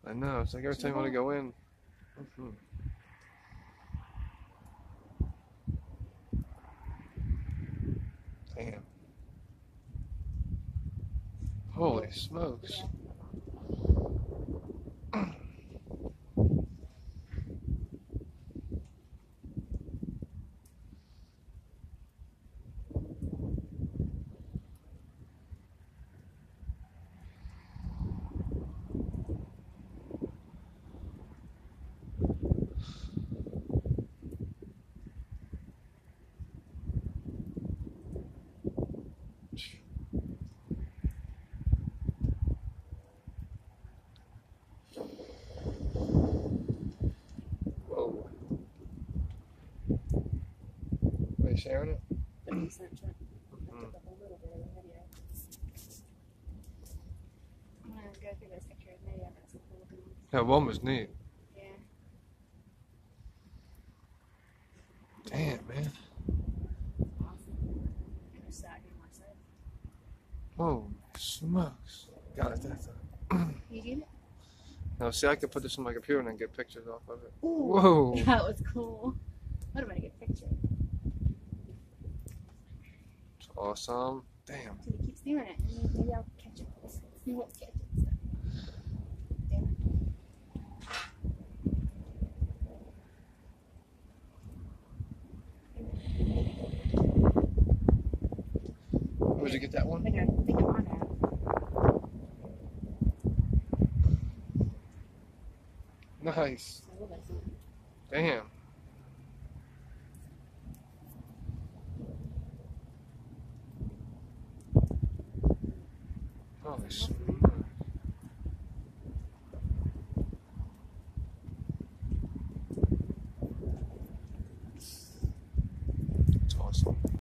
I know. It's like every time you want to go in. Mhm. Damn. Holy smokes. Whoa. Are you sharing it? Put it on Snapchat. I Mhm. took a whole little bit of the video. I'm gonna go through those pictures. Maybe I got some cool ones. That one was neat. Yeah. Damn, man. Awesome. I just sat here myself. Holy smokes. Got it that time. You get it? Now, see, I could put this on my computer and then get pictures off of it. Ooh, Whoa. that was cool. What am I gonna get a picture? It's awesome. Damn. So he keeps doing it. And maybe I'll catch it. He won't catch it. So. Damn it. Where'd you get that one? I think I'm on that. Nice. So we'll listen. Damn. Holy smokes.